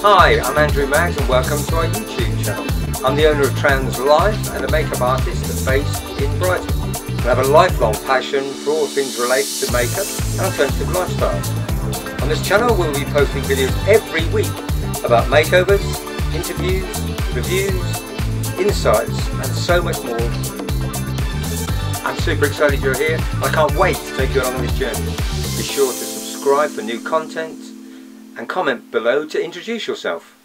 Hi, I'm Andrew Maggs and welcome to our YouTube channel. I'm the owner of Trans Life and a makeup artist based in Brighton. I have a lifelong passion for all things related to makeup and alternative lifestyles. On this channel we'll be posting videos every week about makeovers, interviews, reviews, insights and so much more. I'm super excited you're here. I can't wait to take you along on this journey. Be sure to subscribe for new content and comment below to introduce yourself.